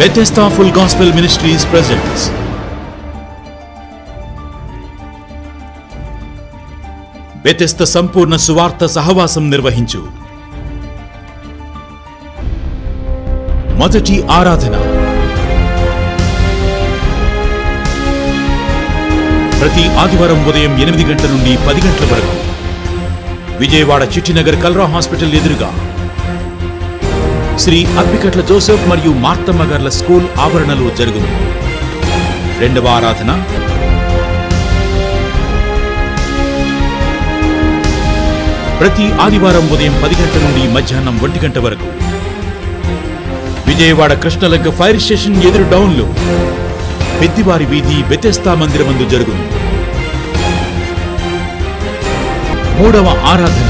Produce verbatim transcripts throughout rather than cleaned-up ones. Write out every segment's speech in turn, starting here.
Bethesda Full Gospel Ministries presents Bethesda సంపూర్ణ సువార్త సహవాసం నిర్వహించు మొదటి ఆరాధన. ప్రతి ఆదివారం ఉదయం ఎనిమిది గంటల నుండి పది గంటల వరకు విజయవాడ చిట్టినగర్ కల్రా హాస్పిటల్ ఎదురుగా శ్రీ అప్పికట్ల జోసెఫ్ మరియు మార్తమ్మ గార్ల స్కూల్ ఆవరణలో జరుగును. రెండవ ఆరాధన ప్రతి ఆదివారం ఉదయం పది గంటల నుండి మధ్యాహ్నం ఒంటి గంట వరకు విజయవాడ కృష్ణలంక ఫైర్ స్టేషన్ ఎదురు డౌన్లో పెద్దివారి వీధి బెతెస్దా మందిరమందు జరుగును. మూడవ ఆరాధన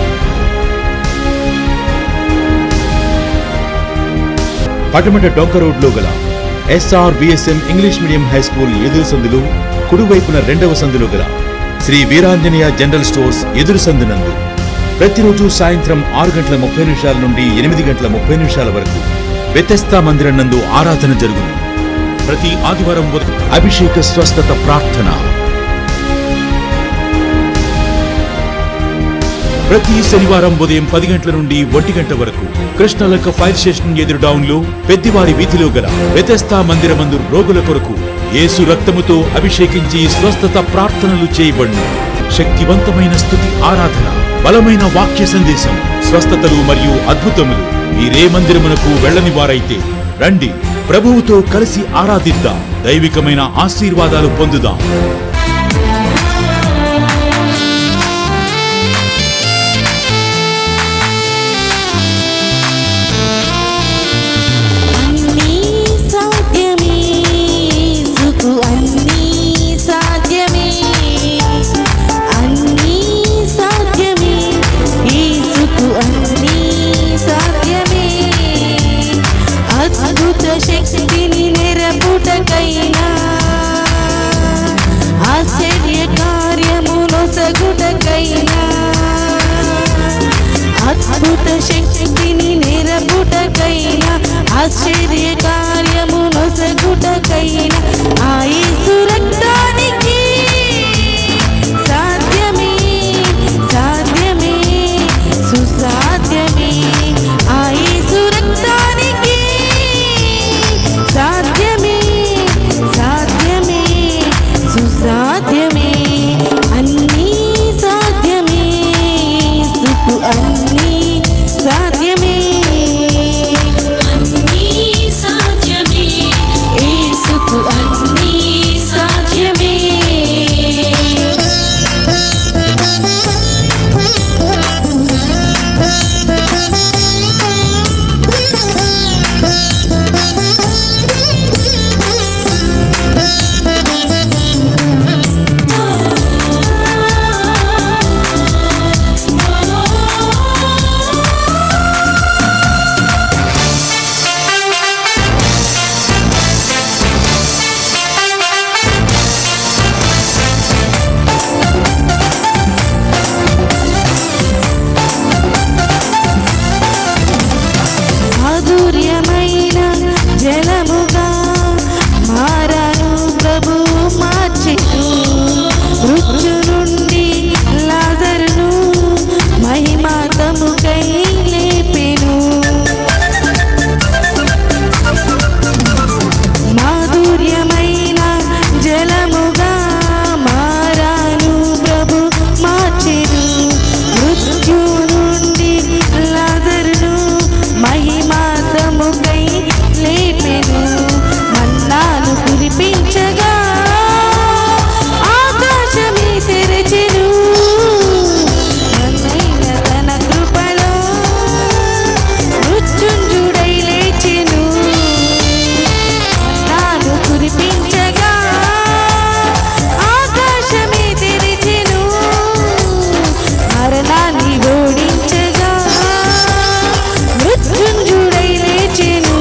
పటమట డొంక రోడ్లో గల S R V S M English medium high school ఎదురు సందులు కుడివైపున రెండవ సందులో గల శ్రీ వీరాంజనేయ జనరల్ స్టోర్స్ ఎదురు సందునందు ప్రతిరోజు సాయంత్రం ఆరు గంటల ముప్పై నిమిషాల నుండి ఎనిమిది గంటల ముప్పై నిమిషాల వరకు బెతెస్దా మందిరం నందు ఆరాధన జరుగును. ప్రతి ఆదివారం అభిషేక స్వస్థత ప్రార్థన. ప్రతి శనివారం ఉదయం పది గంటల నుండి ఒంటి గంట వరకు కృష్ణలంక ఫైర్ స్టేషన్ ఎదురు డౌన్లో పెద్దివారి వీధిలో గల బెతెస్దా మందిరమందు రోగుల కొరకు యేసు రక్తముతో అభిషేకించి స్వస్థత ప్రార్థనలు చేయబడును. శక్తివంతమైన స్తుతి ఆరాధన, బలమైన వాక్య సందేశం, స్వస్థతలు మరియు అద్భుతములు. మీరే మందిరమునకు వెళ్ళని వారైతే రండి, ప్రభువుతో కలిసి ఆరాధిద్దాం, దైవికమైన ఆశీర్వాదాలు పొందుదాం. అద్భుత శక్తిని నిరపుటకైనా ఆశ్చర్య కార్యము నొసగుటకైనా ఆ యేసు రక్తానికి సాధ్యమే సాధ్యమే సుసాధ్యమే. ఆ యేసు రక్తానికి సాధ్యమే సాధ్యమే సుసాధ్యమే. అన్నీ సాధ్యమే సుకు అన్నీ సాధ్యమే అన్నీ సాధ్యమే యేసుకు అన్నీ సాధ్యమే. మాధుర్యమైన జలముగా మారాను ప్రభు మార్చెను. మృత్యు నుండి లాజరును మహిమాతముకై లేపెను. మాధుర్యమైన జలముగా మారాను ప్రభు మార్చెను. మృత్యు నుండి లాజరును మహిమాతముకై లేపెను. మన్నాను కురిపించగా ఆకాశమే తెరచెను. నన్నైన తన కృపలో మృత్యుంజుడై లేచెను. మన్నాను కురిపించగా ఆకాశమే తెరచెను. మరణాన్ని ఓడించగా మృత్యుంజుడై లేచెను.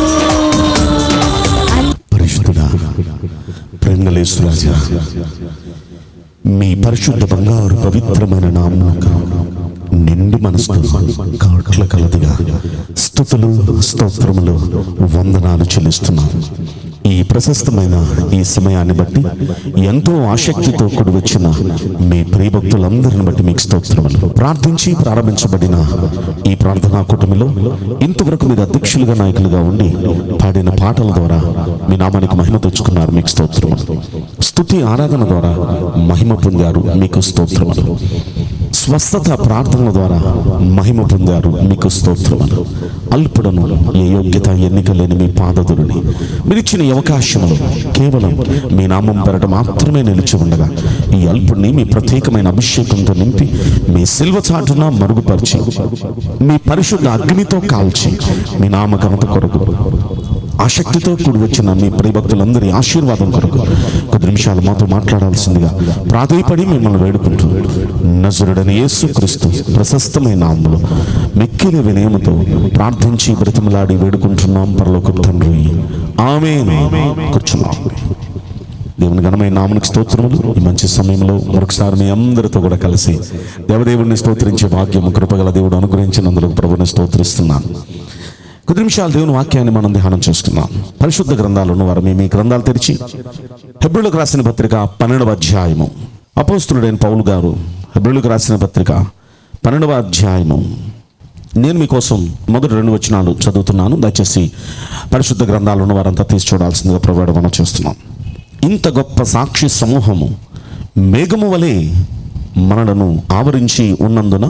మీ పరిశుద్ధ బంగారు పవిత్రమైన నామమునకు నిండు మనసుతో కాట్ల కలదిగా స్తుతులు స్తోత్రములు వందనాలు చెల్లిస్తున్నాను. ఈ ప్రశస్తమైన ఈ సమయాన్ని బట్టి ఎంతో ఆసక్తితో కూడి వచ్చిన మీ ప్రియభక్తులందరిని బట్టి మీకు స్తోత్రములు. ప్రార్థించి ప్రారంభించబడిన ఈ ప్రార్థనా కూటమిలో ఇంతవరకు మీరు అధ్యక్షులుగా నాయకులుగా ఉండి పాడిన పాటల ద్వారా మీ నామానికి మహిమ తెచ్చుకున్నారు, మీకు స్తోత్రములు. స్తుతి ఆరాధన ద్వారా మహిమ పొందారు, మీకు స్తోత్రములు. స్వస్థత ప్రార్థనల ద్వారా మహిమ పొందారు, మీకు స్తోత్రములు. అల్పుడను, ఏ యోగ్యత ఎన్నిక లేని మీ పాదదురుని మీరిచ్చిన అవకాశములు కేవలం మీ నామం పెరట మాత్రమే నిలిచి ఉండగా ఈ అల్పుడిని మీ ప్రత్యేకమైన అభిషేకంతో నింపి మీ సిల్వ చాటున మరుగుపరిచి మీ పరిశుద్ధ అగ్నితో కాల్చి మీ నామ ఘనత కొరకు ఆసక్తితో కూడి వచ్చిన మీ ప్రియభక్తులందరి ఆశీర్వాదం కొరకు కొద్ది నిమిషాలు మాతో మాట్లాడాల్సిందిగా ప్రాధేయపడి మిమ్మల్ని వేడుకుంటూ నజరుడైన యేసుక్రీస్తు ప్రశస్తమైన నామములో మిక్కిలి వినయముతో ప్రార్థించి బ్రతిమలాడి వేడుకుంటున్నాం పరలోకపు తండ్రి, ఆమేన్. కూర్చున్నాం. దేవుని ఘనమైన నామమునకు స్తోత్రములు. ఈ మంచి సమయంలో మరొకసారి మీ అందరితో కూడా కలిసి దేవదేవుడిని స్తోత్రించే భాగ్యము కృపగల దేవుడు అనుగ్రహించినందుకు ప్రభువుని స్తోత్రిస్తున్నాను. కొద్ది నిమిషాలు దేవుని వాక్యాన్ని మనం ధ్యానం చేసుకున్నాం. పరిశుద్ధ గ్రంథాలను వారు మీ గ్రంథాలు తెరిచి హెబ్రీయులకు రాసిన పత్రిక పన్నెండవ అధ్యాయము, అపోస్తలుడైన పౌలు గారు హెబ్రీయులకు రాసిన పత్రిక పన్నెండవ అధ్యాయము, నేను మీకోసం మొదటి రెండు వచనాలు చదువుతున్నాను. దయచేసి పరిశుద్ధ గ్రంథాలను వారంతా తీసి చూడాల్సిందిగా ప్రభువు మనం చేస్తున్నాం. ఇంత గొప్ప సాక్షి సమూహము మేఘము వలె మనలను ఆవరించి ఉన్నందున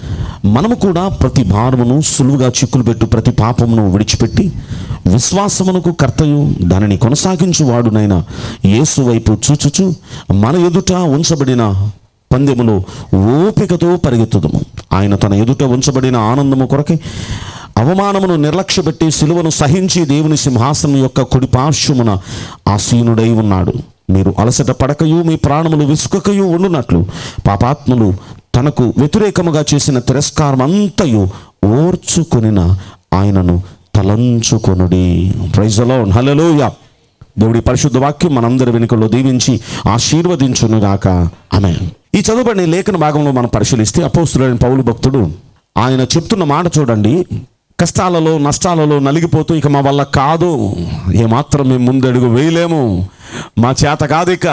మనము కూడా ప్రతి భారమును సులువుగా చిక్కులు పెట్టు ప్రతి పాపమును విడిచిపెట్టి విశ్వాసమునకు కర్తయు దానిని కొనసాగించువాడునైన యేసు వైపు చూచుచు మన ఎదుట ఉంచబడిన పందెములో ఓపికతో పరిగెత్తుదము. ఆయన తన ఎదుట ఉంచబడిన ఆనందము కొరకే అవమానమును నిర్లక్ష్యపెట్టి సిలువను సహించి దేవుని సింహాసనం యొక్క కుడి పార్శ్వమున ఆసీనుడై ఉన్నాడు. మీరు అలసట పడకయు మీ ప్రాణములు విసుకకయు ఉండునట్లు పాపాత్ములు తనకు వ్యతిరేకముగా చేసిన తిరస్కారం అంతయు ఓర్చుకొనిన ఆయనను తలంచుకొనుడి. Praise the lord, hallelujah. దేవుడి పరిశుద్ధ వాక్యం మనందరి వెనుకలో దీవించి ఆశీర్వదించునుగాక, ఆమేన్. ఈ చదువుబడిన లేఖన భాగంలో మనం పరిశీలిస్తే అపోస్తలుడైన పౌలు భక్తుడు ఆయన చెప్తున్న మాట చూడండి. కష్టాలలో నష్టాలలో నలిగిపోతూ ఇక మా వల్ల కాదు, ఏమాత్రం మేము ముందడుగు వేయలేము, మా చేత కాదు, ఇక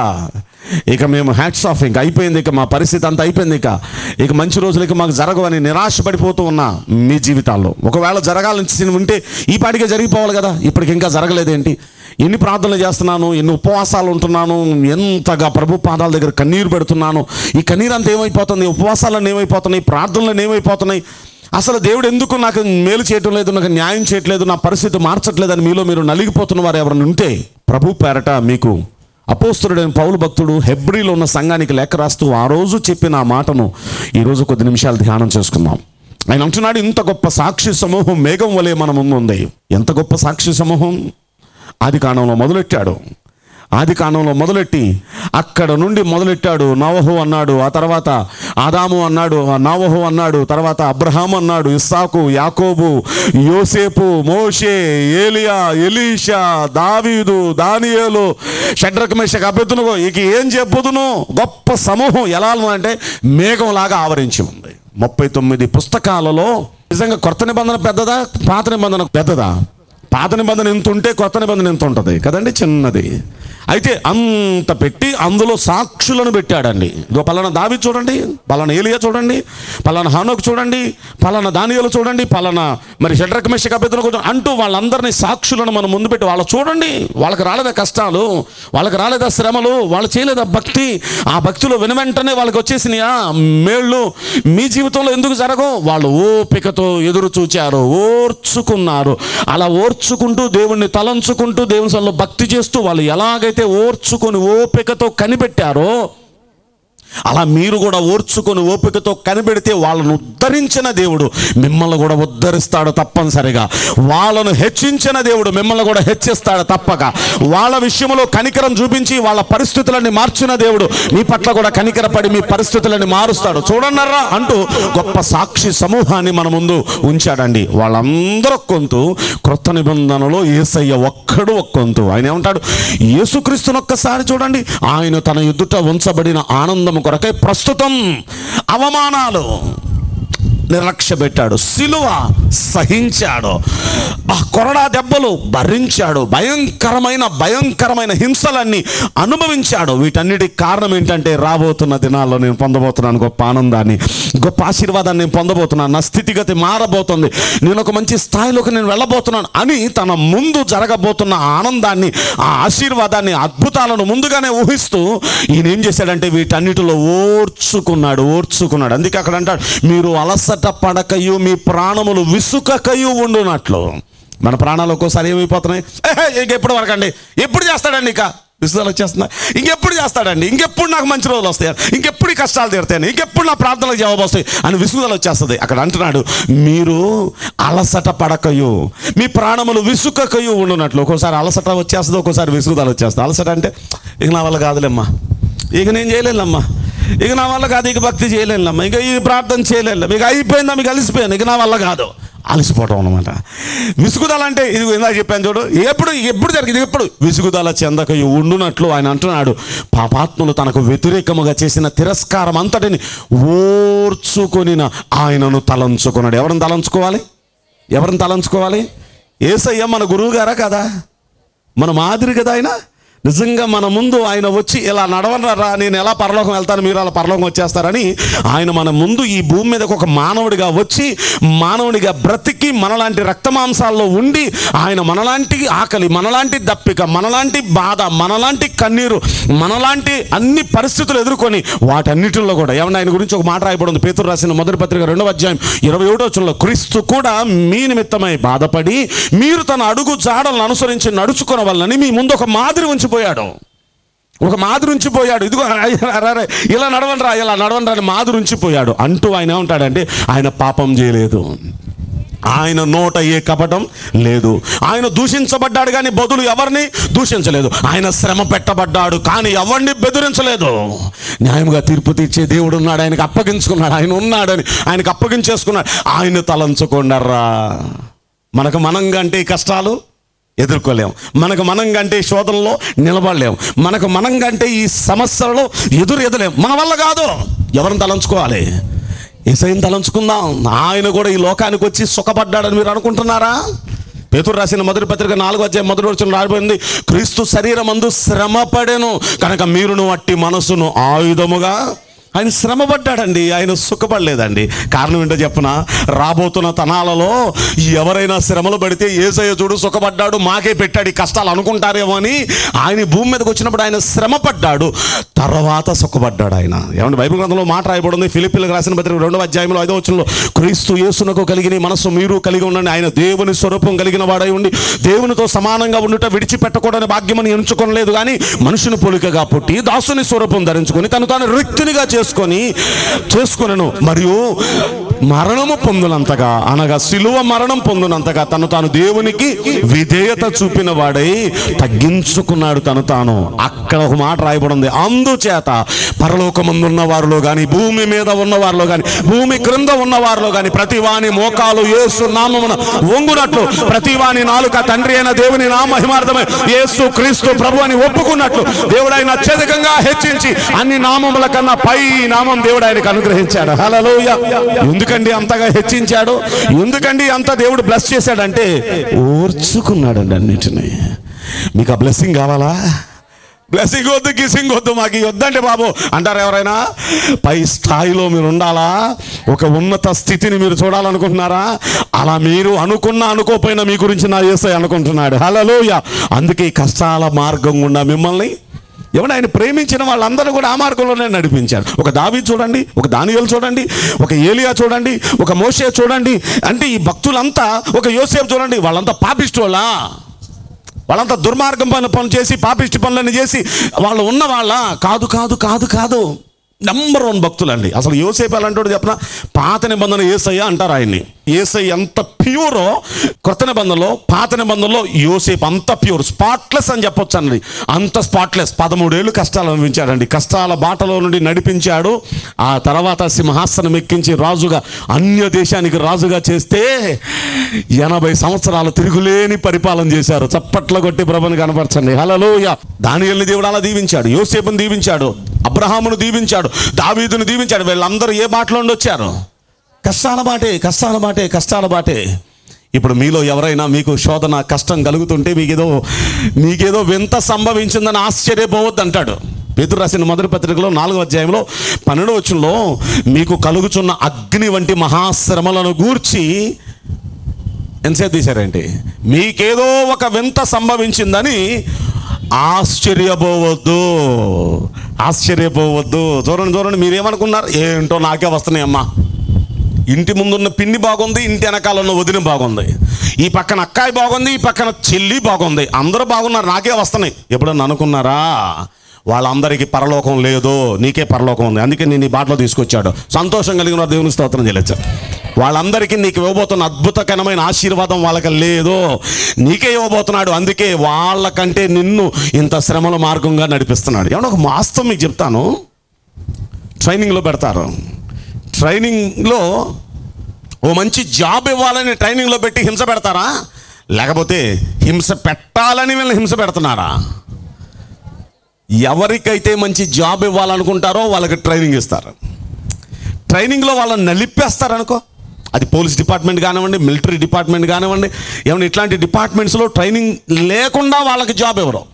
ఇక మేము హ్యాట్స్ ఆఫ్, ఇంక అయిపోయింది, ఇక మా పరిస్థితి అంతా అయిపోయింది, ఇక ఇక మంచి రోజులకి మాకు జరగవని నిరాశపడిపోతూ ఉన్నా మీ జీవితాల్లో ఒకవేళ జరగాలని ఉంటే ఈ పాటికే జరిగిపోవాలి కదా, ఇప్పటికి ఇంకా జరగలేదేంటి? ఎన్ని ప్రార్థనలు చేస్తున్నాను, ఎన్ని ఉపవాసాలు ఉంటున్నాను, ఎంతగా ప్రభు పాదాల దగ్గర కన్నీరు పెడుతున్నాను, ఈ కన్నీరు అంతా ఏమైపోతుంది, ఉపవాసాలను ఏమైపోతున్నాయి, ప్రార్థనలను ఏమైపోతున్నాయి, అసలు దేవుడు ఎందుకు నాకు మేలు చేయటం లేదు, నాకు న్యాయం చేయట్లేదు, నా పరిస్థితి మార్చట్లేదు అని మీలో మీరు నలిగిపోతున్న వారు ఎవరైనా ఉంటే ప్రభు పేరట మీకు అపోస్తలుడైన పౌలు భక్తుడు హెబ్రీలో ఉన్న సంఘానికి లెక్క రాస్తూ ఆ రోజు చెప్పిన ఆ మాటను ఈరోజు కొద్ది నిమిషాలు ధ్యానం చేసుకుందాం. ఆయన అంటున్నాడు, ఇంత గొప్ప సాక్షి సమూహం మేఘం వలె మన ముందు ఉంది. ఎంత గొప్ప సాక్షి సమూహం! ఆది కాండంలో మొదలెట్టాడు. ఆది కాండంలో మొదలెట్టి అక్కడ నుండి మొదలెట్టాడు. నోవహు అన్నాడు, ఆ తర్వాత ఆదాము అన్నాడు, నోవహు అన్నాడు, తర్వాత అబ్రహాము అన్నాడు, ఇస్సాకు, యాకోబు, యోసేపు, మోషే, ఏలియా, ఎలీషా, దావీదు, దానియేలు, షడ్రక్ మేషక్ అబెద్దునగో, ఇక ఏం చెప్పుదును. గొప్ప సమూహం ఎలా అంటే మేఘంలాగా ఆవరించి ఉంది. ముప్పై తొమ్మిది పుస్తకాలలో నిజంగా కొత్త నిబంధన పెద్దదా, పాత నిబంధన పెద్దదా? పాత నిబంధన ఎంత ఉంటే కొత్త నిబంధన ఎంత ఉంటుంది కదండి, చిన్నది. అయితే అంత పెట్టి అందులో సాక్షులను పెట్టాడండి. ఇదో పలానా దావీదు చూడండి, పలానా ఏలియా చూడండి, పలానా హనోకు చూడండి, పలానా దానియేలు చూడండి, పలానా మరి షడ్రక్ మేషక్ అబెద్దునగో అంటూ వాళ్ళందరినీ సాక్షులను మనం ముందు పెట్టి వాళ్ళు చూడండి, వాళ్ళకి రాలేదా కష్టాలు, వాళ్ళకి రాలేదా శ్రమలు, వాళ్ళు చేయలేదా భక్తి, ఆ భక్తిలో విన వెంటనే వాళ్ళకి వచ్చేసినాయా మేళ్ళు, మీ జీవితంలో ఎందుకు జరగవు? వాళ్ళు ఓపికతో ఎదురు చూచారు, ఓర్చుకున్నారు. అలా ఓర్చుకుంటూ దేవుణ్ణి తలంచుకుంటూ దేవుని సన్నిధిలో భక్తి చేస్తూ వాళ్ళు ఎలాగైతే ఓర్చుకొని ఓపికతో కనిపెట్టారో అలా మీరు కూడా ఓర్చుకొని ఓపికతో కనిపెడితే వాళ్ళను ఉద్ధరించిన దేవుడు మిమ్మల్ని కూడా ఉద్ధరిస్తాడు తప్పనిసరిగా. వాళ్ళను హెచ్చించిన దేవుడు మిమ్మల్ని కూడా హెచ్చిస్తాడు తప్పక. వాళ్ళ విషయంలో కనికరం చూపించి వాళ్ళ పరిస్థితులని మార్చిన దేవుడు మీ పట్ల కూడా కనికరపడి మీ పరిస్థితులని మారుస్తాడు. చూడన్నారా అంటూ గొప్ప సాక్షి సమూహాన్ని మన ముందు ఉంచాడండి. వాళ్ళందరూ కొంతు క్రొత్త నిబంధనలో యేసయ్య ఒక్కడు ఒక్కొంతు. ఆయన ఏమంటాడు, యేసుక్రీస్తుని ఒక్కసారి చూడండి. ఆయన తన ఎదుట ఉంచబడిన ఆనందం కొరకై ప్రస్తుతం అవమానాలు, నిర్లక్ష్య పెట్టాడు, సిలువ సహించాడు, ఆ కొరడా దెబ్బలు భరించాడు, భయంకరమైన భయంకరమైన హింసలన్నీ అనుభవించాడు. వీటన్నిటికి కారణం ఏంటంటే రాబోతున్న దినాల్లో నేను పొందబోతున్నాను గొప్ప ఆనందాన్ని, గొప్ప ఆశీర్వాదాన్ని నేను పొందబోతున్నాను, నా స్థితిగతి మారబోతుంది, నేను ఒక మంచి స్థాయిలోకి నేను వెళ్ళబోతున్నాను అని తన ముందు జరగబోతున్న ఆనందాన్ని, ఆ ఆశీర్వాదాన్ని, అద్భుతాలను ముందుగానే ఊహిస్తూ ఈయన ఏం చేశాడంటే వీటన్నిటిలో ఓర్చుకున్నాడు ఓర్చుకున్నాడు అందుకే అక్కడ అంటాడు, మీరు అలసట పడకయు మీ ప్రాణములు విసుకకయు ఉండునట్లు. మన ప్రాణాలు ఒక్కోసారి ఏమైపోతున్నాయి, ఇంకెప్పుడు వరకు అండి, ఎప్పుడు చేస్తాడండి, ఇక విసుదలు వచ్చేస్తున్నాయి, ఇంకెప్పుడు చేస్తాడండి, ఇంకెప్పుడు నాకు మంచి రోజులు వస్తాయి, ఇంకెప్పుడు కష్టాలు తీరుతాయి, ఇంకెప్పుడు నా ప్రార్థనలకు జవాబు వస్తాయి అని విసుగుదలు వచ్చేస్తుంది. అక్కడ అంటున్నాడు, మీరు అలసట పడకయు మీ ప్రాణములు విసుకకయు ఉండునట్లు. ఒక్కోసారి అలసట వచ్చేస్తుంది, ఒక్కోసారి విసుగుదలు వచ్చేస్తుంది. అలసట అంటే ఇక నా వల్ల కాదులేమ్మా, ఇక నేను చేయలేనమ్మా, ఇక నా వల్ల కాదు, ఇక భక్తి చేయలేనమ్మా, ఇక ఈ ప్రార్థన చేయలేను, ఇక అయిపోయిందా, మీకు అలసిపోయాను, ఇక నా వల్ల కాదు, అలసిపోవటం అనమాట. విసుగుదల అంటే ఇది ఇందాక చెప్పాను చూడు, ఎప్పుడు ఎప్పుడు జరిగింది, ఎప్పుడు విసుగుదల చెందక ఉండునట్లు ఆయన అంటున్నాడు, పాపాత్ములు తనకు వ్యతిరేకముగా చేసిన తిరస్కారం అంతటిని ఓర్చుకొనిన ఆయనను తలంచుకున్నాడు. ఎవరిని తలంచుకోవాలి, ఎవరిని తలంచుకోవాలి? యేసయ్య మన గురువు గారా కదా, మన మాదిరి కదా ఆయన. నిజంగా మన ముందు ఆయన వచ్చి ఇలా నడవనరా, నేను ఎలా పరలోకం వెళ్తాను, మీరు అలా పరలోకం వచ్చేస్తారని ఆయన మన ముందు ఈ భూమి మీదకి ఒక మానవుడిగా వచ్చి మానవుడిగా బ్రతికి మనలాంటి రక్తమాంసాల్లో ఉండి ఆయన మనలాంటి ఆకలి, మనలాంటి దప్పిక, మనలాంటి బాధ, మనలాంటి కన్నీరు, మనలాంటి అన్ని పరిస్థితులు ఎదుర్కొని వాటన్నిటిలో కూడా ఏమన్నా ఆయన గురించి ఒక మాట రాయబడి ఉంది. పేతురు రాసిన మొదటి పత్రిక రెండవ అధ్యాయం ఇరవై ఒకటో వచనంలో, క్రీస్తు కూడా మీ నిమిత్తమై బాధపడి మీరు తన అడుగు జాడలను అనుసరించి నడుచుకున్న వల్లని మీ ముందు ఒక మాదిరి ఉంచి పోయాడు ఒక మాదిరి ఉంచిపోయాడు ఇదిగో ఇలా నడవండి రా, ఇలా నడవండి రా అని మాదిరి ఉంచిపోయాడు అంటూ ఆయన ఏమంటాడంటే, ఆయన పాపం చేయలేదు, ఆయన నోట ఏ కపటం లేదు, ఆయన దూషించబడ్డాడు కానీ బదులు ఎవరిని దూషించలేదు, ఆయన శ్రమ పెట్టబడ్డాడు కానీ ఎవరిని బెదిరించలేదు, న్యాయంగా తీర్పు తీర్చే దేవుడు ఉన్నాడు, ఆయనకు అప్పగించుకున్నాడు, ఆయన ఉన్నాడని ఆయనకు అప్పగించేసుకున్నాడు. ఆయన తలంచుకున్నారా. మనకు మనంగా అంటే ఈ కష్టాలు ఎదుర్కోలేము, మనకు మనంగా అంటే ఈ శోధనలో నిలబడలేము, మనకు మనంగా అంటే ఈ సమస్యలలో ఎదురు ఎదలేము, మన వల్ల కాదు. ఎవరిని తలంచుకోవాలి? యేసయ్యను తలంచుకుందాం. ఆయన కూడా ఈ లోకానికి వచ్చి సుఖపడ్డాడని మీరు అనుకుంటున్నారా? పేతురు రాసిన మొదటి పత్రిక నాలుగో అధ్యాయం మొదటి వచనం రాయబడింది, క్రీస్తు శరీరమందు శ్రమపడెను కనుక మీరును అట్టి మనసును ఆయుధముగా. ఆయన శ్రమపడ్డాడండి, ఆయన సుఖపడలేదండి. కారణం ఏంటో చెప్పన, రాబోతున్న తనాలలో ఎవరైనా శ్రమలు పడితే యేసయ్య చూడు సుఖపడ్డాడు, మాకే పెట్టాడు ఈ కష్టాలు అనుకుంటారేమో అని ఆయన భూమి మీదకి వచ్చినప్పుడు ఆయన శ్రమపడ్డాడు, తర్వాత సుఖపడ్డాడు ఆయన. ఏమంటే బైబిల్ గ్రంథంలో మాట రాయబడింది, ఫిలిప్పీయులకు రాసిన పత్రిక రెండవ అధ్యాయంలో ఐదో వచనంలో, క్రీస్తు యేసునకు కలిగిన మనసు మీరు కలిగి ఉండండి, ఆయన దేవుని స్వరూపం కలిగిన వాడై ఉండి దేవునితో సమానంగా ఉండుట విడిచిపెట్టకూడని భాగ్యమని ఎంచుకోలేదు కానీ మనుషుని పోలికగా పుట్టి దాసుని స్వరూపం ధరించుకొని తను తాను రిక్తునిగా చేసుకొని చేసుకొనెను మరియు మరణము పొందునంతగా, అనగా సిలువ మరణం పొందునంతగా తను తాను దేవునికి విధేయత చూపిన వాడై తగ్గించుకున్నాడు తను తాను. అక్కడ ఒక మాట రాయబడింది, అందుచేత పరలోకమందున్న వారిలో కానీ భూమి మీద ఉన్న వారిలో కానీ భూమి క్రింద ఉన్న వారిలో కానీ ప్రతి వాని మోకాలు యేసు నామమున వంగునట్లు ప్రతి వాని నాలుక తండ్రి అయిన దేవుని నా మహిమార్థమై యేసు క్రీస్తు ప్రభు అని ఒప్పుకున్నట్లు దేవుడు ఆయన అత్యధికంగా హెచ్చించి అన్ని నామముల కన్నా పై నామం దేవుడు ఆయనకు అనుగ్రహించాడు. హల్లెలూయా. ఎందుకండి అంతగా హెచ్చించాడు, ఎందుకండి అంత దేవుడు బ్లెస్ చేశాడంటే ఓర్చుకున్నాడండి అన్నిటినీ. మీకు ఆ బ్లెస్సింగ్ కావాలా? బ్లెస్సింగ్ వద్దు, కిసింగ్ వద్దు, మాకు ఈ వద్దంటే బాబు అంటారు ఎవరైనా. పై స్థాయిలో మీరు ఉండాలా, ఒక ఉన్నత స్థితిని మీరు చూడాలనుకుంటున్నారా? అలా మీరు అనుకున్నా అనుకోపోయినా మీ గురించి నా యేసయ్య అనుకుంటున్నాడు. హల్లెలూయా. అందుకే కష్టాల మార్గం గుండా మిమ్మల్ని ఎవరు ఆయన ప్రేమించిన వాళ్ళందరూ కూడా ఆ మార్గంలోనే నడిపించారు. ఒక దావీదు చూడండి, ఒక దానియేలు చూడండి, ఒక ఏలియా చూడండి, ఒక మోషే చూడండి, అంటే ఈ భక్తులంతా, ఒక యోసేపు చూడండి, వాళ్ళంతా పాపిస్టోళ్ళా, వాళ్ళంతా దుర్మార్గం పనులు పనులు చేసి పాపిష్టి పనులను చేసి వాళ్ళు ఉన్న వాళ్ళ కాదు కాదు కాదు కాదు నెంబర్ వన్ భక్తులండి. అసలు యోసేపు అలాంటి చెప్పిన పాత నిబంధన యేసయ్య అంటారు ఆయన్ని. యేసయ్య ఎంత ప్యూరో కొత్త నిబంధనలో, పాత నిబంధనలో యోసేపు అంత ప్యూర్, స్పాట్లెస్ అని చెప్పొచ్చు అండి. అంత స్పాట్లెస్. పదమూడేళ్ళు కష్టాలు అనుభవించాడండి, కష్టాల బాటలో నుండి నడిపించాడు. ఆ తర్వాత సింహాసనం ఎక్కించి రాజుగా, అన్య దేశానికి రాజుగా చేస్తే ఎనభై సంవత్సరాలు తిరుగులేని పరిపాలన చేశారు. చప్పట్ల కొట్టి ప్రభుని కనపరచండి. హల్లెలూయా. దానియేలుని దేవుడు అలా దీవించాడు, యోసేపుని దీవించాడు, అబ్రహామును దీవించాడు, దావీదును దీవించాడు. వీళ్ళందరూ ఏ బాటలో నుండి వచ్చారు? కష్టాల బాటే కష్టాల బాటే కష్టాల బాటే ఇప్పుడు మీలో ఎవరైనా మీకు శోధన కష్టం కలుగుతుంటే మీకేదో మీకేదో వింత సంభవించిందని ఆశ్చర్యపోవద్దు అంటాడు. పేతురు రాసిన మొదటి పత్రికలో నాలుగో అధ్యాయంలో పన్నెండవ వచనంలో మీకు కలుగుచున్న అగ్ని వంటి మహాశ్రమలను గూర్చి ఎంతసేపు తీశారేంటి? మీకేదో ఒక వింత సంభవించిందని ఆశ్చర్యపోవద్దు, ఆశ్చర్యపోవద్దు. చూడండి చూడండి, మీరేమనుకున్నారు? ఏంటో నాకే వస్తున్నాయి అమ్మా. ఇంటి ముందున్న పిన్ని బాగుంది, ఇంటి వెనకాల ఉన్న వదిన బాగుంది, ఈ పక్కన అక్కాయి బాగుంది, ఈ పక్కన చెల్లి బాగుంది, అందరూ బాగున్నారు, నాకే వస్తున్నాయి. ఎప్పుడన్నా అనుకున్నారా? వాళ్ళందరికీ పరలోకం లేదు, నీకే పరలోకం ఉంది. అందుకే నేను ఈ బాటలో తీసుకొచ్చాడు. సంతోషం కలిగిన దేవుని స్తోత్రం చేయలేదు. వాళ్ళందరికీ నీకు ఇవ్వబోతున్న అద్భుతకరమైన ఆశీర్వాదం వాళ్ళకి లేదు, నీకే ఇవ్వబోతున్నాడు. అందుకే వాళ్ళకంటే నిన్ను ఇంత శ్రమల మార్గంగా నడిపిస్తున్నాడు. ఏమన్నా ఒక వాస్తవం మీకు చెప్తాను. ట్రైనింగ్లో పెడతారు. ట్రైనింగ్లో ఓ మంచి జాబ్ ఇవ్వాలని ట్రైనింగ్లో పెట్టి హింస పెడతారా? లేకపోతే హింస పెట్టాలని వీళ్ళని హింస పెడుతున్నారా? ఎవరికైతే మంచి జాబ్ ఇవ్వాలనుకుంటారో వాళ్ళకి ట్రైనింగ్ ఇస్తారు. ట్రైనింగ్లో వాళ్ళని నలిపేస్తారనుకో, అది పోలీస్ డిపార్ట్మెంట్ కానివ్వండి, మిలిటరీ డిపార్ట్మెంట్ కానివ్వండి, ఏమన్నా ఇట్లాంటి డిపార్ట్మెంట్స్లో ట్రైనింగ్ లేకుండా వాళ్ళకి జాబ్ ఇవ్వరు.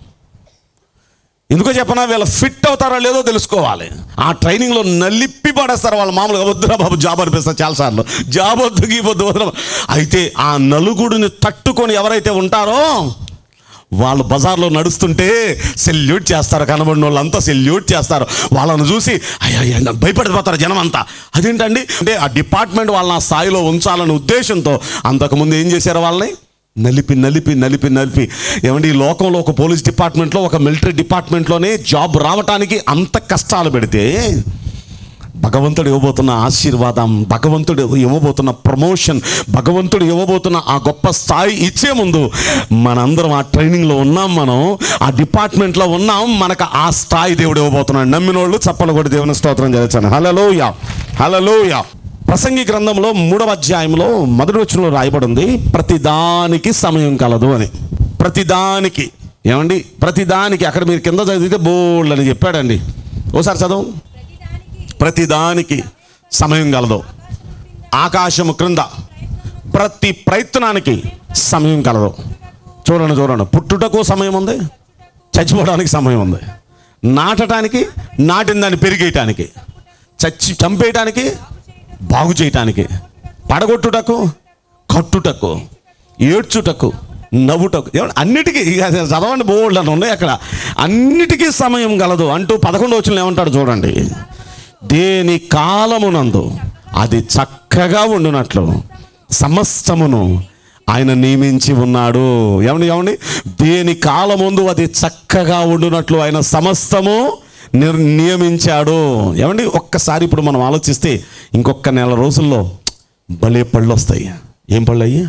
ఎందుకో చెప్పనా? వీళ్ళు ఫిట్ అవుతారో లేదో తెలుసుకోవాలి. ఆ ట్రైనింగ్లో నలిప్పి పడేస్తారు. వాళ్ళు మామూలుగా వద్దురా బాబు జాబ్ అనిపిస్తారు చాలాసార్లు, జాబ్ వద్దు గీ వద్దు వద్దు. అయితే ఆ నలుగుడిని తట్టుకొని ఎవరైతే ఉంటారో వాళ్ళు బజార్లో నడుస్తుంటే సెల్యూట్ చేస్తారు. కనబడిన వాళ్ళంతా సెల్యూట్ చేస్తారు. వాళ్ళని చూసి అయ్యా భయపడిపోతారు జనం అంతా. అదేంటండి అంటే ఆ డిపార్ట్మెంట్ వాళ్ళని ఆ స్థాయిలో ఉంచాలనే ఉద్దేశంతో అంతకుముందు ఏం చేశారు? వాళ్ళని నలిపి నలిపి నలిపి నలిపి ఏమంటే ఈ లోకంలో ఒక పోలీస్ డిపార్ట్మెంట్లో, ఒక మిలిటరీ డిపార్ట్మెంట్లోనే జాబ్ రావటానికి అంత కష్టాలు పెడితే భగవంతుడు ఇవ్వబోతున్న ఆశీర్వాదం, భగవంతుడు ఇవ్వబోతున్న ప్రమోషన్, భగవంతుడు ఇవ్వబోతున్న ఆ గొప్ప స్థాయి ఇచ్చే ముందు మనందరం ఆ ట్రైనింగ్లో ఉన్నాం, మనం ఆ డిపార్ట్మెంట్లో ఉన్నాం, మనకు ఆ స్థాయి దేవుడు ఇవ్వబోతున్నాడు. నమ్మినోళ్ళు చప్పలు కొట్టి దేవుని స్తోత్రం చేస్తాను. హల్లెలూయా హల్లెలూయా. ప్రసంగి గ్రంథంలో మూడవ అధ్యాయంలో మొదటి వచనంలో రాయబడి ఉంది, ప్రతిదానికి సమయం కలదు అని. ప్రతిదానికి ఏమండి? ప్రతిదానికి అక్కడ మీరు కింద చదివితే బోల్డ్ అని చెప్పాడండి. ఓసారి చదవం. ప్రతిదానికి సమయం కలదు. ఆకాశము క్రింద ప్రతి ప్రయత్నానికి సమయం కలదు. చూడండి చూడండి, పుట్టుటకు సమయం ఉంది, చచ్చిపోవడానికి సమయం ఉంది, నాటడానికి, నాటిన దాన్ని పెరిగేయటానికి, చచ్చి చంపేయటానికి, బాగు చేయటానికి, పడగొట్టుటకు, కట్టుటకు, ఏడ్చుటకు, నవ్వుటకు, అన్నిటికీ చదవండి బోల్డ్ అని ఉన్నాయి అక్కడ. అన్నిటికీ సమయం కలదు అంటూ పదకొండు వచనంలో ఏమంటాడు చూడండి. దేని కాలమునందు అది చక్కగా ఉండునట్లు సమస్తమును ఆయన నియమించి ఉన్నాడు. ఏమండి ఏమండి దేని కాలముందు అది చక్కగా ఉండునట్లు ఆయన సమస్తము నిర్ నియమించాడు. ఏమండి ఒక్కసారి ఇప్పుడు మనం ఆలోచిస్తే ఇంకొక నెల రోజుల్లో భలే పళ్ళు వస్తాయి. ఏం పళ్ళు అయ్యి?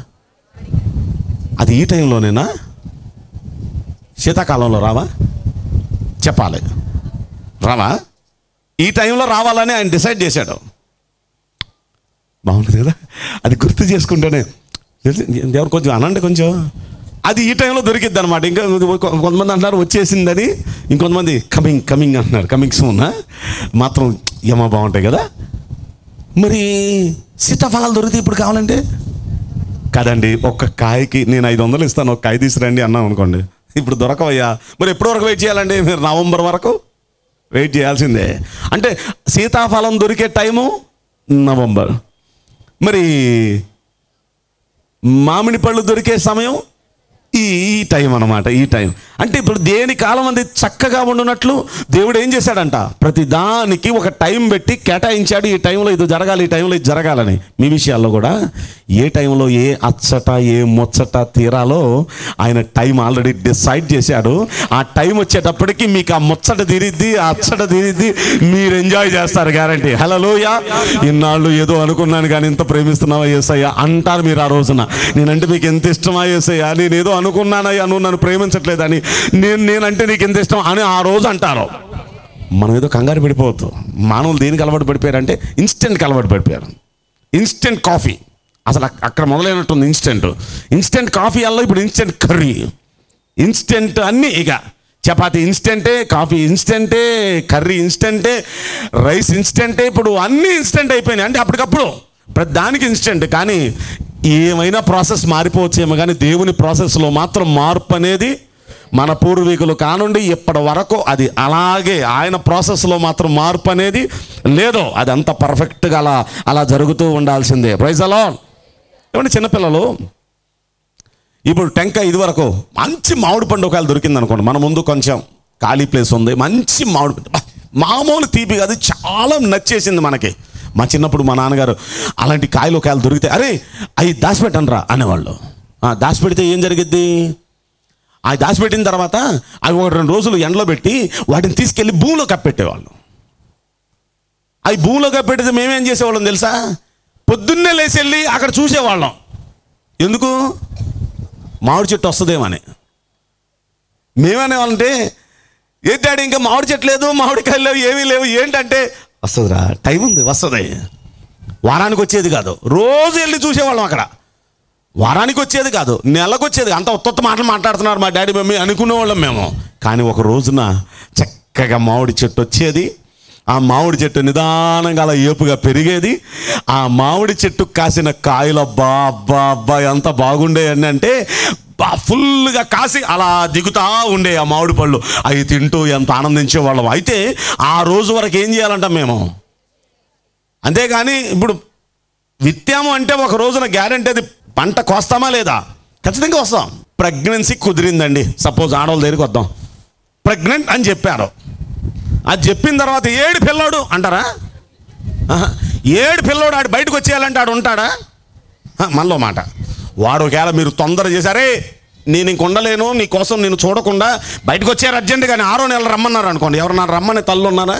అది ఈ టైంలోనేనా? శీతాకాలంలో రావా? చెప్పాలి, రావా? ఈ టైంలో రావాలని ఆయన డిసైడ్ చేశాడు. బాగుంటుంది కదా, అది గుర్తు చేసుకుంటేనే. ఎవరు కొంచెం అనండి కొంచెం. అది ఈ టైంలో దొరికిద్ది అనమాట. ఇంకా కొంతమంది అంటున్నారు వచ్చేసిందని, ఇంకొంతమంది కమింగ్ కమింగ్ అంటున్నారు. కమింగ్ సూన్ మాత్రం ఏమో బాగుంటాయి కదా. మరి సీతాఫలాలు దొరికితే ఇప్పుడు కావాలంటే కదండి, ఒక్క కాయకి నేను ఐదు వందలు ఇస్తాను, ఒక కాయ తీసుకురండి అన్నాం అనుకోండి, ఇప్పుడు దొరకవయ్యా. మరి ఎప్పటి వరకు వెయిట్ చేయాలండి? మీరు నవంబర్ వరకు వెయిట్ చేయాల్సిందే. అంటే సీతాఫలం దొరికే టైము నవంబర్. మరి మామిడి పళ్ళు దొరికే సమయం ఈ ఈ టైం అనమాట. ఈ టైం అంటే ఇప్పుడు దేని కాలం అది చక్కగా ఉండునట్లు దేవుడు ఏం చేశాడంట? ప్రతి దానికి ఒక టైం పెట్టి కేటాయించాడు. ఈ టైంలో ఇది జరగాలి, ఈ టైంలో ఇది జరగాలని. మీ విషయాల్లో కూడా ఏ టైంలో ఏ అచ్చట ఏ ముచ్చట తీరాలో ఆయన టైం ఆల్రెడీ డిసైడ్ చేశాడు. ఆ టైం వచ్చేటప్పటికి మీకు ఆ ముచ్చట తీరిద్ది, ఆ అచ్చట తీరిద్ది, మీరు ఎంజాయ్ చేస్తారు గ్యారంటీ. హల్లెలూయా. ఇన్నాళ్ళు ఏదో అనుకున్నాను కానీ ఇంత ప్రేమిస్తున్నావా యేసయ్య అంటారు మీరు ఆ రోజున. నేనంటే మీకు ఎంత ఇష్టమా యేసయ్య, నేను ఏదో అనుకున్నానయ్యా నువ్వు నన్ను ప్రేమించట్లేదని, నేను నేనంటే నీకు ఎంత ఇష్టం అని ఆ రోజు అంటారు. మనం ఏదో కంగారు పడిపోవద్దు. మానవులు దేనికి అలవాటు పడిపోయారంటే ఇన్స్టెంట్కి అలవాటు పడిపోయారు. ఇన్స్టెంట్ కాఫీ అసలు అక్కడ మొదలైనట్టుంది. ఇన్స్టెంట్ ఇన్స్టెంట్ కాఫీ అలా ఇప్పుడు ఇన్స్టెంట్ కర్రీ, ఇన్స్టెంట్ అన్నీ. ఇక చపాతీ ఇన్స్టెంటే, కాఫీ ఇన్స్టెంటే, కర్రీ ఇన్స్టెంటే, రైస్ ఇన్స్టెంటే, ఇప్పుడు అన్నీ ఇన్స్టెంట్ అయిపోయినాయి. అంటే అప్పటికప్పుడు ప్రతి దానికి ఇన్స్టెంట్. కానీ ఏమైనా ప్రాసెస్ మారిపోవచ్చేమో, కానీ దేవుని ప్రాసెస్లో మాత్రం మార్పు అనేది మన పూర్వీకులు కానుండి ఇప్పటి వరకు అది అలాగే, ఆయన ప్రాసెస్లో మాత్రం మార్పు అనేది లేదు. అది అంత పర్ఫెక్ట్గా అలా అలా జరుగుతూ ఉండాల్సిందే. Praise the lord. ఏమంటే చిన్నపిల్లలు ఇప్పుడు టెంకాయ ఇది వరకు మంచి మామిడి పండు ఒకవేళ దొరికింది అనుకోండి, మన ముందు కొంచెం ఖాళీ ప్లేస్ ఉంది, మంచి మామిడి మామూలు తీపి కాదు, చాలా నచ్చేసింది మనకి. మా చిన్నప్పుడు మా నాన్నగారు అలాంటి కాయలు ఒకవేళ దొరికితే అరే అవి దాచిపెట్టండిరా అనేవాళ్ళు. దాచిపెడితే ఏం జరిగిద్ది, అవి దాచిపెట్టిన తర్వాత అవి ఒక రెండు రోజులు ఎండలో పెట్టి వాటిని తీసుకెళ్ళి భూమిలో కప్పెట్టేవాళ్ళు. అవి భూమిలో కప్పెడితే మేమేం చేసేవాళ్ళం తెలుసా, పొద్దున్నే లేచి వెళ్ళి అక్కడ చూసేవాళ్ళం. ఎందుకు, మామిడి చెట్టు వస్తుందేమని. మేమనేవాళ్ళంటే ఏంటి డాడీ ఇంకా మామిడి చెట్టు లేదు, మామిడికాయలు లేవు, ఏమీ లేవు, ఏంటంటే వస్తుందిరా, టైం ఉంది, వస్తుంది. వారానికి వచ్చేది కాదు, రోజు వెళ్ళి చూసేవాళ్ళం అక్కడ. వారానికి వచ్చేది కాదు, నెలకు వచ్చేది. అంత ఉత్త మాటలు మాట్లాడుతున్నారు మా డాడీ మమ్మీ అనుకునేవాళ్ళం మేము. కానీ ఒక రోజున చక్కగా మామిడి చెట్టు వచ్చేది, ఆ మామిడి చెట్టు నిదానంగా అలా ఏపుగా పెరిగేది. ఆ మామిడి చెట్టు కాసిన కాయలు అబ్బా అబ్బా అబ్బా ఎంత బాగుండేవన్నీ అంటే బా ఫుల్గా కాసి అలా దిగుతా ఉండే ఆ మామిడి పళ్ళు. అవి తింటూ ఎంత ఆనందించేవాళ్ళం. అయితే ఆ రోజు వరకు ఏం చేయాలంట మేము, అంతేగాని ఇప్పుడు విత్తాము అంటే ఒక రోజున గ్యారెంటీ అది పంట కోస్తామా లేదా, ఖచ్చితంగా వస్తాం. ప్రెగ్నెన్సీ కుదిరిందండి, సపోజ్ ఆడవాళ్ళ దగ్గరికి వద్దాం, ప్రెగ్నెంట్ అని చెప్పారు. అది చెప్పిన తర్వాత ఏడు పిల్లోడు అంటారా, ఏడు పిల్లోడు ఆడు బయటకు వచ్చేయాలంటే ఆడు ఉంటాడా, మనలో మాట. వాడు ఒకవేళ మీరు తొందర చేశారే నేను ఇంక ఉండలేను నీ కోసం నేను చూడకుండా బయటకు వచ్చారు అర్జెంట్, కానీ ఆరో నెల రమ్మన్నారు అనుకోండి, ఎవరన్నా రమ్మని తల్లు ఉన్నారా,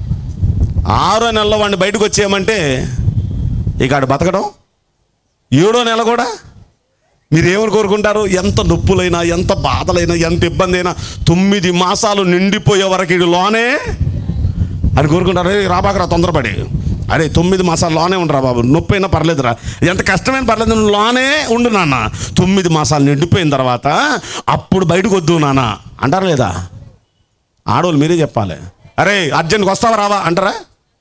ఆరో నెలలో వాడిని బయటకు వచ్చేయమంటే ఇక ఆడు బతకడం. ఏడో నెల కూడా మీరేమని కోరుకుంటారు, ఎంత నొప్పులైనా ఎంత బాధలైనా ఎంత ఇబ్బంది అయినా తొమ్మిది మాసాలు నిండిపోయే వరకు ఇడు లోనే అని కోరుకుంటారు. రాబాకరా తొందరపడి, అరే తొమ్మిది మాసాలు లోనే ఉండరా బాబు, నొప్పి అయినా పర్లేదురా, ఎంత కష్టమైన పర్లేదు, నువ్వు లోనే ఉండు నాన్న, తొమ్మిది మాసాలు నిండిపోయిన తర్వాత అప్పుడు బయటకు వద్దు నాన్న అంటారా లేదా? ఆడవాళ్ళు మీరే చెప్పాలి. అరే అర్జెంట్కి వస్తావా రావా అంటారా?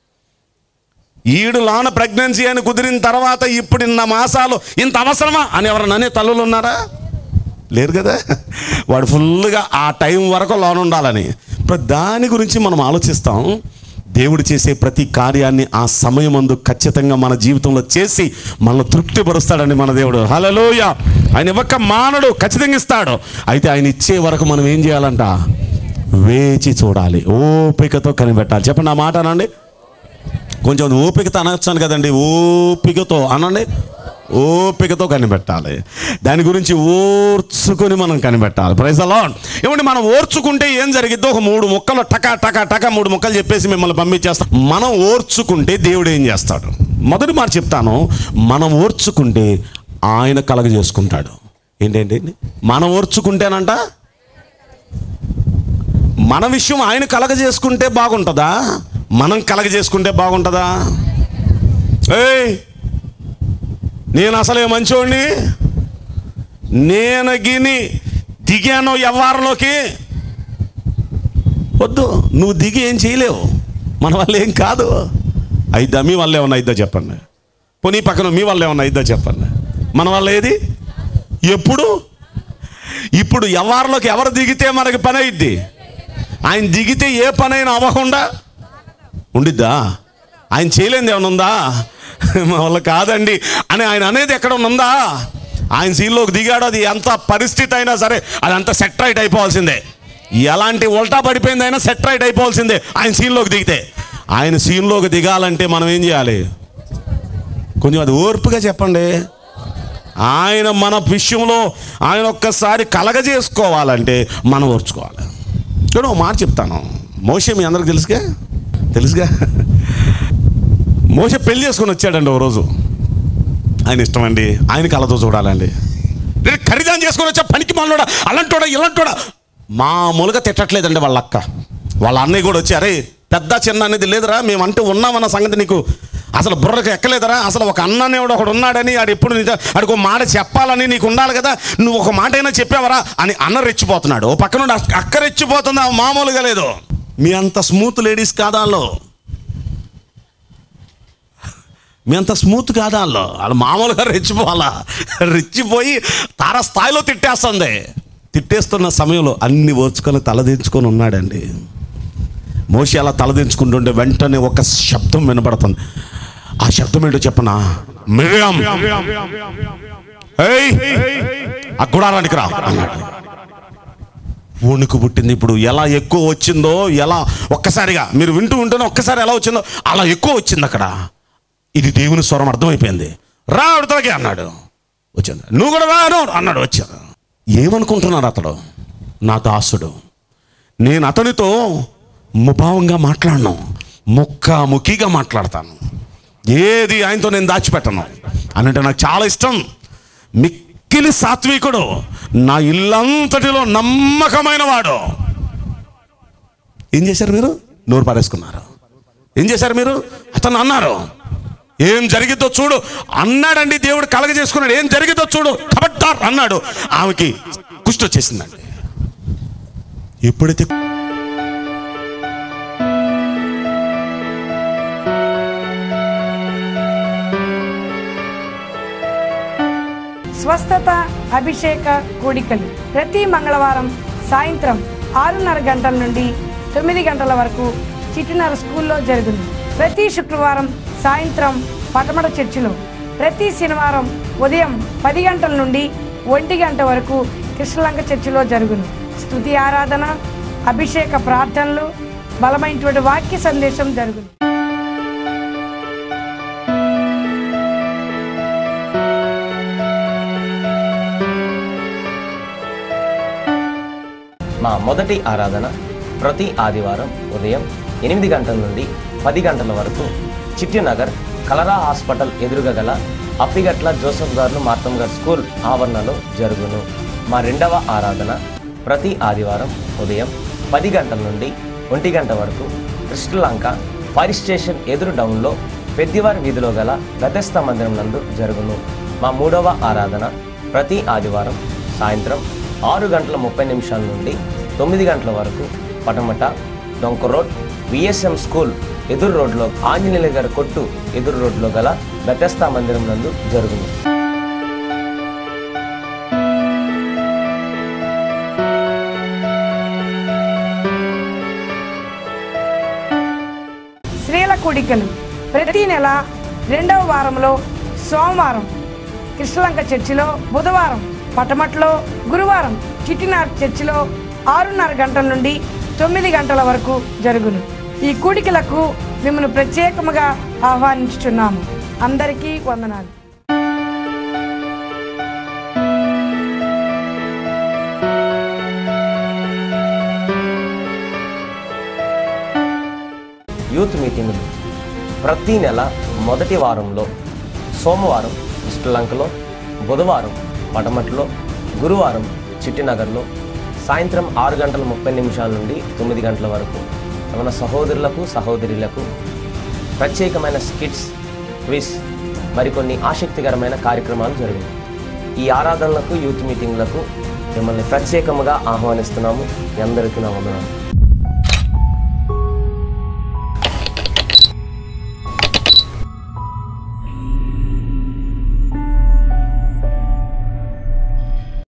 ఈడు లోన ప్రెగ్నెన్సీ అని కుదిరిన తర్వాత ఇప్పుడు ఇన్న మాసాలు ఇంత అవసరమా అని ఎవరన్నా అనే తల్లులు ఉన్నారా? లేరు కదా. వాడు ఫుల్గా ఆ టైం వరకు లోన ఉండాలని. ఇప్పుడు దాని గురించి మనం ఆలోచిస్తాం. దేవుడు చేసే ప్రతి కార్యాన్ని ఆ సమయమందు ఖచ్చితంగా మన జీవితంలో చేసి మనల్ని తృప్తిపరుస్తాడని మన దేవుడు. హల్లెలూయా. ఆయన ఇవ్వక మానడు, ఖచ్చితంగా ఇస్తాడు. అయితే ఆయన ఇచ్చే వరకు మనం ఏం చేయాలంట, వేచి చూడాలి, ఓపికతో కనిపెట్టాలి. చెప్పండి ఆ మాట అనండి. కొంచెం ఓపికతో అనొచ్చాను కదండి, ఓపికతో అనండి. ఓపికతో కనిపెట్టాలి, దాని గురించి ఓర్చుకొని మనం కనిపెట్టాలి. Praise the lord. ఏమంటే మనం ఓర్చుకుంటే ఏం జరిగిద్దో ఒక మూడు ముక్కలు టకా టకా టకా మూడు ముక్కలు చెప్పేసి మిమ్మల్ని పంపించేస్తాం. మనం ఓర్చుకుంటే దేవుడు ఏం చేస్తాడు? మొదటి మాట చెప్తాను, మనం ఓర్చుకుంటే ఆయన కలగజేసుకుంటాడు. ఏంటంటే మనం ఓర్చుకుంటేనంట మన విషయం ఆయన కలగజేసుకుంటే బాగుంటుందా, మనం కలగజేసుకుంటే బాగుంటుందా? ఏయ్ నేను అసలే మంచోడిని, నేను గిని దిగాను వ్యవహారంలోకి, వద్దు, నువ్వు దిగి ఏం చేయలేవు, మన వల్ల ఏం కాదు. అయిద్దా? మీ వల్ల ఏమన్నా అయిద్దా చెప్పండి. పోనీ పక్కన మీ వల్ల ఏమన్నా అయిద్దా చెప్పండి. మన వల్ల ఏది? ఎప్పుడు? ఇప్పుడు వ్యవహారంలోకి ఎవరు దిగితే మనకి పని అయిద్ది. ఆయన దిగితే ఏ పనైనా అవ్వకుండా ఉండిద్దా? ఆయన చేయలేనిది ఏమైనా ఉందా? మా వల్ల కాదండి అని ఆయన అనేది ఎక్కడ ఉందా? ఆయన సీన్లోకి దిగాడు, అది ఎంత పరిస్థితి అయినా సరే అదంతా సెట్ రైట్ అయిపోవాల్సిందే. ఎలాంటి ఉల్టా పడిపోయింది అయినా సెట్ రైట్ అయిపోవాల్సిందే ఆయన సీన్లోకి దిగితే. ఆయన సీన్లోకి దిగాలంటే మనం ఏం చేయాలి? కొంచెం అది ఓర్పుగా చెప్పండి. ఆయన మన విషయంలో ఆయన ఒక్కసారి కలగజేసుకోవాలంటే మనం ఓర్చుకోవాలి. చూడ ఒక మాట చెప్తాను. మోషే మీ అందరికి తెలుసుగా తెలుసుగా మోషే పెళ్లి చేసుకొని వచ్చాడండి ఓ రోజు. ఆయన ఇష్టం అండి, ఆయన కళ్ళతో చూడాలండి. నేను ఖరీదాన్ని చేసుకొని వచ్చా, పనికి మనలోడా అలాంటోడా ఇలాంటోడా మామూలుగా తిట్టట్లేదండి వాళ్ళ అక్క. వాళ్ళ అన్నయ్య కూడా వచ్చి, అరే పెద్ద చిన్న అనేది లేదురా, మేమంటూ ఉన్నామన్న సంగతి నీకు అసలు బుర్రకు ఎక్కలేదరా, అసలు ఒక అన్ననేవాడు ఒకడు ఉన్నాడని ఆడు ఎప్పుడు ఆడికి ఒక మాట చెప్పాలని నీకు ఉండాలి కదా, నువ్వు ఒక మాట అయినా చెప్పావరా అని అన్న రెచ్చిపోతున్నాడు. ఓ పక్క నుండి అక్క రెచ్చిపోతుంది, మామూలుగా లేదు. మీ అంత స్మూత్ లేడీస్ కాదాలో మీ అంత స్మూత్ కాదా వాళ్ళు వాళ్ళు మామూలుగా రెచ్చిపోవాలా, రెచ్చిపోయి తార స్థాయిలో తిట్టేస్తుంది. తిట్టేస్తున్న సమయంలో అన్ని ఓర్చుకొని తలదించుకొని ఉన్నాడండి. మోషే అలా తలదించుకుంటుంటే వెంటనే ఒక శబ్దం వినపడుతుంది. ఆ శబ్దం ఏంటో చెప్పనా, మిరియాం ఏయ్ ఆ గుడారానికి రా అన్నాడు. వణుకు పుట్టింది. ఇప్పుడు ఎలా ఎక్కువ వచ్చిందో, ఎలా ఒక్కసారిగా మీరు వింటూ ఉంటేనే ఒక్కసారి ఎలా వచ్చిందో అలా ఎక్కువ వచ్చింది అక్కడ. ఇది దేవుని స్వరం అర్థమైపోయింది. రా అడుగుతాకే అన్నాడు. వచ్చింది. నువ్వు కూడా రాను అన్నాడు. వచ్చాను. ఏమనుకుంటున్నారు అతడు? నా దాసుడు, నేను అతనితో ముభావంగా మాట్లాడను, ముఖాముఖిగా మాట్లాడతాను. ఏది ఆయనతో నేను దాచిపెట్టను అని అంటే నాకు చాలా ఇష్టం. మిక్కిలి సాత్వికుడు, నా ఇల్లంతటిలో నమ్మకమైన వాడు. ఏం చేశారు మీరు? నోరు పారేసుకున్నారు. ఏం చేశారు మీరు? అతను అన్నారు ఏం జరిగిద్దో చూడు అన్నాడండి. దేవుడు కలగ చేసుకున్నాడు. ఏం జరిగిద్దో చూడు ఖబర్దార్ అన్నాడు. ఆమెకి కుష్టి వచ్చేసిందండి. ఎప్పుడైతే స్వస్థత అభిషేక కూడికలు ప్రతి మంగళవారం సాయంత్రం ఆరున్నర గంటల నుండి తొమ్మిది గంటల వరకు చిట్టినర స్కూల్లో జరుగును. ప్రతి శుక్రవారం సాయంత్రం పటమట చర్చిలో, ప్రతి శనివారం ఉదయం పది గంటల నుండి ఒంటి గంట వరకు కృష్ణలంక చర్చిలో జరుగును. స్తుతి ఆరాధన, అభిషేక ప్రార్థనలు, బలమైనటువంటి వాక్య సందేశం జరుగును. మా మొదటి ఆరాధన ప్రతి ఆదివారం ఉదయం ఎనిమిది గంటల నుండి పది గంటల వరకు చిట్టినగర్ కలరా హాస్పిటల్ ఎదురుగా గల అప్పిగట్ల జోసఫ్ గారు మార్తమ్ గారు స్కూల్ ఆవరణలో జరుగును. మా రెండవ ఆరాధన ప్రతి ఆదివారం ఉదయం పది గంటల నుండి ఒంటి గంట వరకు కృష్ణలంక ఫైర్ స్టేషన్ ఎదురు డౌన్లో పెద్దివారి వీధిలో గల బెతెస్దా మందిరం నందు జరుగును. మా మూడవ ఆరాధన ప్రతి ఆదివారం సాయంత్రం ఆరు గంటల ముప్పై నిమిషాల నుండి తొమ్మిది గంటల వరకు పటమట డొంక రోడ్ విఎస్ఎం స్కూల్ ఎదురు రోడ్లో ఆంజనేయుల గారి కొట్టు ఎదురు రోడ్లో గల బెతెస్దా మందిరం నందు జరుగును. స్త్రీల కూడికలు ప్రతి నెల రెండవ వారంలో సోమవారం కృష్ణలంక చర్చిలో, బుధవారం పటమట్లో, గురువారం చిట్టినార్ చర్చిలో ఆరున్నర గంటల నుండి తొమ్మిది గంటల వరకు జరుగును. ఈ కూడికలకు మిమ్మల్ని ప్రత్యేకముగా ఆహ్వానించుచున్నాము. అందరికీ వందనాలు. యూత్ మీటింగులు ప్రతి నెల మొదటి వారంలో సోమవారం శ్రీలంకలో, బుధవారం పటమట్లో, గురువారం చిట్టినగర్లో సాయంత్రం ఆరు గంటల ముప్పై నిమిషాల నుండి తొమ్మిది గంటల వరకు మన సహోదరులకు సహోదరులకు ప్రత్యేకమైన స్కిట్స్, క్విజ్, మరికొన్ని ఆసక్తికరమైన కార్యక్రమాలు జరిగాయి. ఈ ఆరాధనలకు, యూత్ మీటింగ్లకు మిమ్మల్ని ప్రత్యేకముగా ఆహ్వానిస్తున్నాము. మీ అందరికీ నా వందనాలు.